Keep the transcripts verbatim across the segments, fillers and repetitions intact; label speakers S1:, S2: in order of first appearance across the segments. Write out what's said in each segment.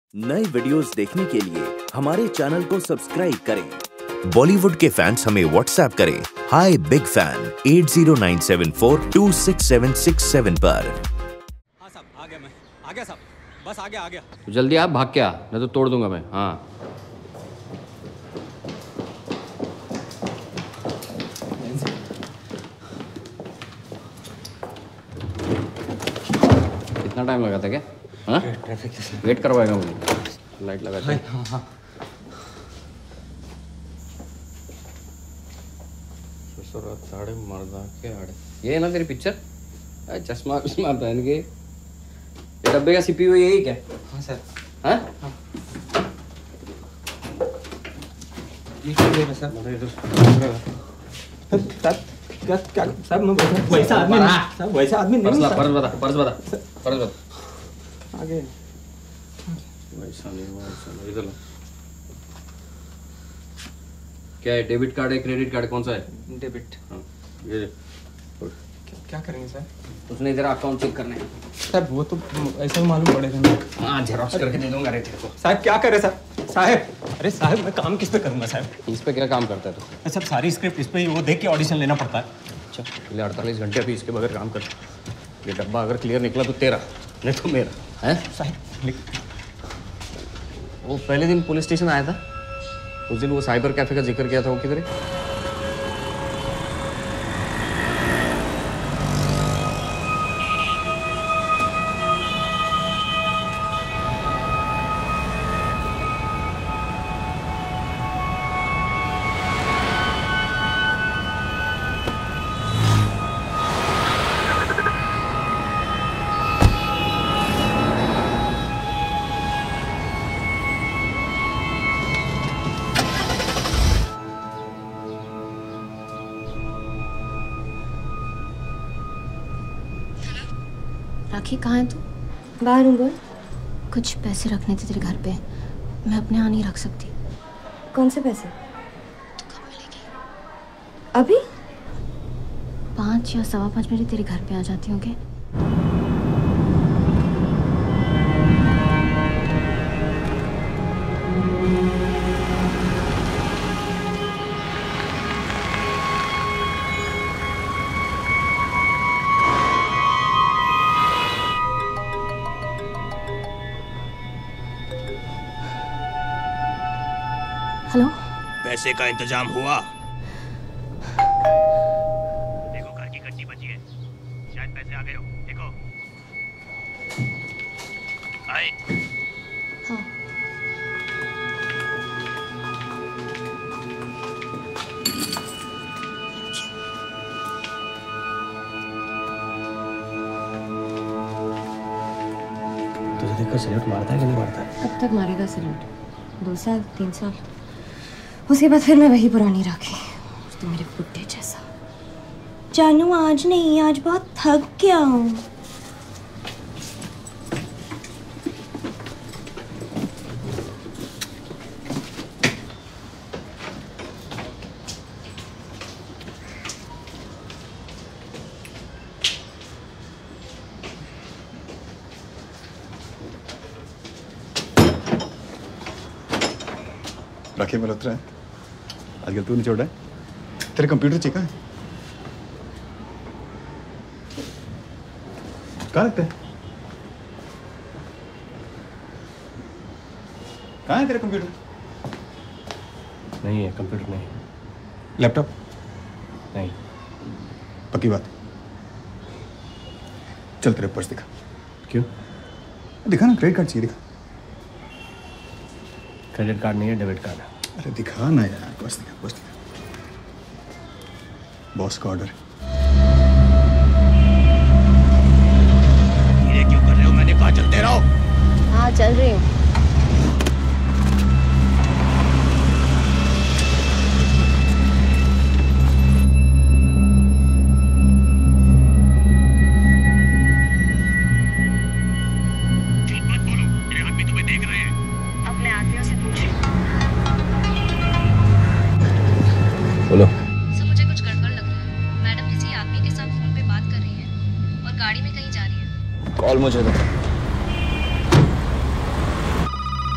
S1: नए वीडियोस देखने के लिए हमारे चैनल को सब्सक्राइब करें। बॉलीवुड के फैंस हमें व्हाट्सएप करें hi big fan at zero nine seven four two six seven six seven पर।
S2: हाँ साहब, आ गया मैं, आ गया साहब, बस आ गया आ गया।
S3: तो जल्दी आप, भाग के आ, नहीं तो तोड़ दूंगा मैं। हाँ कितना टाइम लगा था क्या? हाँ
S2: ट्रैफिक
S3: वेट करवाएगा मुझे, लाइट लगा के।
S2: हाँ हाँ
S3: साढ़े मर्दा के आड़े, ये है ना तेरी पिक्चर? चश्मा चश्मा पहन के, ये डब्बे का सीपीयू यही क्या?
S2: हाँ सर।
S3: हाँ
S2: हाँ ये क्या है सर? सर क्या क्या सर, मैं वैसा आदमी नहीं सर, वैसा आदमी नहीं।
S3: पर्स बता, पर्स बता, पर्स बता
S2: आगे।
S3: वैसा नहीं, वैसा नहीं, इधर लो। क्या है, डेबिट कार्ड है, क्रेडिट कार्ड, कौन सा है?
S2: डेबिट।
S3: हाँ ये
S2: क्या, क्या करेंगे सर?
S3: उसने तेरा अकाउंट चेक करना है
S2: सर। वो तो ऐसा मालूम पड़ेगा ना।
S3: हाँ जेरॉक्स करके दे दूंगा रे तेरे को।
S2: साहब क्या करे सर? साहब अरे साहब, मैं काम किस पे करूंगा साहब?
S3: इस पे क्या काम करता है तू?
S2: सब सारी स्क्रिप्ट इस पे वो देख के ऑडिशन लेना पड़ता है।
S3: अच्छा पहले अड़तालीस घंटे अभी इसके बगैर काम कर। ये डब्बा अगर क्लियर निकला तो तेरा, नहीं तो मेरा है
S2: साहब।
S3: वो पहले दिन पुलिस स्टेशन आया था, उस दिन वो साइबर कैफे का जिक्र किया था, वो किधर है?
S4: राखी कहाँ है तू?
S5: बाहर हूँ। बोल।
S4: कुछ पैसे रखने थे तेरे घर पे, मैं अपने यहाँ नहीं रख सकती।
S5: कौन से पैसे?
S4: तो कब मिलेगी?
S5: अभी
S4: पाँच या सवा पाँच मिनट तेरे घर पे आ जाती हूँ। क्या हेलो,
S6: पैसे का इंतजाम हुआ? देखो घर की कच्ची बची है, शायद पैसे आ गए हो। देखो आए।
S4: हाँ
S2: तुझे देखकर सैल्यूट मारता है कि नहीं मारता?
S5: कब तक मारेगा सैल्यूट? दो साल तीन साल, उसके बाद फिर मैं वही पुरानी राखी, तो मेरे बुड्ढे जैसा। जानू आज नहीं, आज बहुत थक गया हूँ।
S7: राखी मल्होत्रा है, आजकल तू नहीं छोड़ रहा है? तेरे कंप्यूटर चेक है? कहाँ रखते हैं? कहाँ है तेरा कंप्यूटर?
S3: नहीं है कंप्यूटर, नहीं।
S7: लैपटॉप?
S3: नहीं।
S7: पक्की बात? चल तेरे पर्स दिखा।
S3: क्यों?
S7: दिखा ना, क्रेडिट कार्ड चाहिए, दिखा।
S3: क्रेडिट कार्ड नहीं है, डेबिट कार्ड है।
S7: अरे दिखा ना यार, बस दिखा, बस दिखा। बॉस का ऑर्डर है।
S6: ये क्यों कर रहे हो? मैंने कहा चलते रहो।
S5: हाँ चल रही हूँ।
S6: झूठ मत बोलो, मेरे आदमी तुम्हें देख रहे हैं।
S5: अपने आदमियों से पूछ।
S3: बोलो।
S4: सर मुझे कुछ गड़बड़ लग रहा है। मैडम किसी आदमी के साथ फोन पे बात कर रही है और गाड़ी में कहीं जा रही है।
S3: कॉल मुझे दो।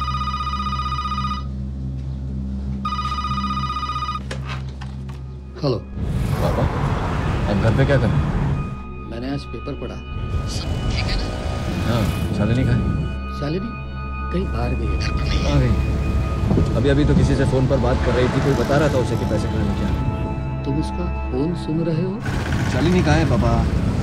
S3: खोलो।
S8: पापा आप घर पे क्या कर रहे हैं?
S3: मैंने आज पेपर पढ़ा, सब ठीक है ना?
S8: हाँ, शालिनी कहाँ है?
S3: शालिनी कहीं बाहर गई है, घर पर नहीं
S8: आ गई। अभी अभी तो किसी से फोन पर बात कर रही थी, कोई बता रहा था उसे कि पैसे कहाँ क्या।
S3: तुम उसका फोन सुन रहे हो?
S8: शालिनी कहाँ है पापा?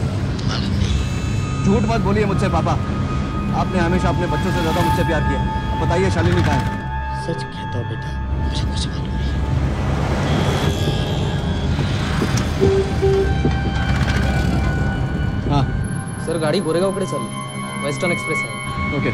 S8: झूठ मत बोलिए मुझसे पापा, आपने हमेशा अपने बच्चों से ज्यादा मुझसे प्यार किया। अब बताइए शालिनी कहाँ है?
S3: सच कहता हूँ बेटा, मुझे कुछ मालूम नहीं।
S8: हाँ
S2: सर गाडी गोरेगावकडे चालली, वेस्टर्न एक्सप्रेस आहे.
S8: ओके।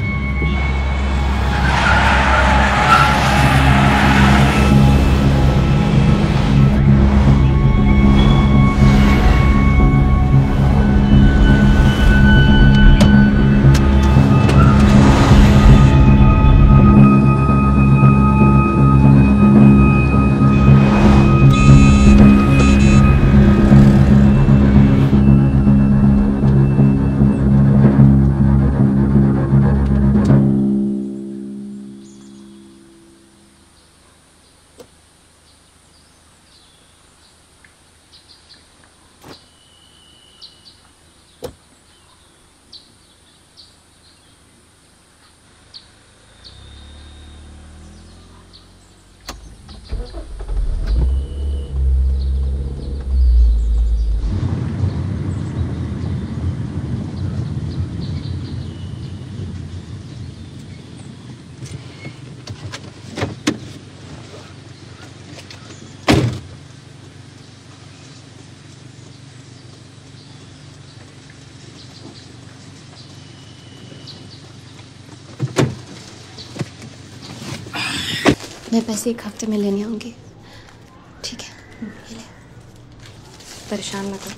S5: मैं पैसे एक हफ्ते में लेने आऊंगी, ठीक है? ये ले, परेशान मत हो,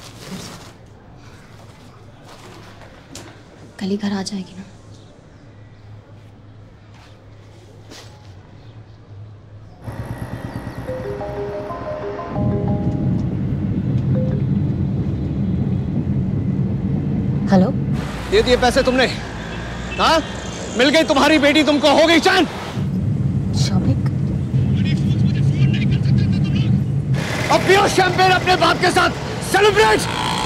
S5: कल ही घर आ जाएगी ना? हेलो,
S8: दे दिए पैसे तुमने? हाँ, मिल गई तुम्हारी बेटी, तुमको हो गई चैन?
S5: शौविक,
S8: अब पियो शैंपेन अपने बाप के साथ, सेलिब्रेट।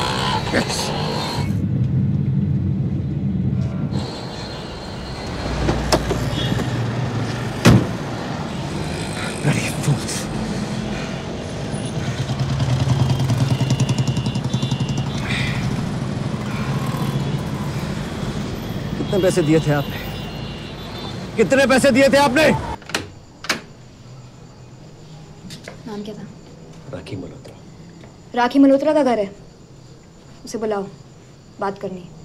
S8: कितने पैसे दिए थे आपने? कितने पैसे दिए थे आपने?
S5: नाम क्या था?
S8: राखी मल्होत्रा।
S5: राखी मल्होत्रा का घर है, उसे बुलाओ, बात करनी है।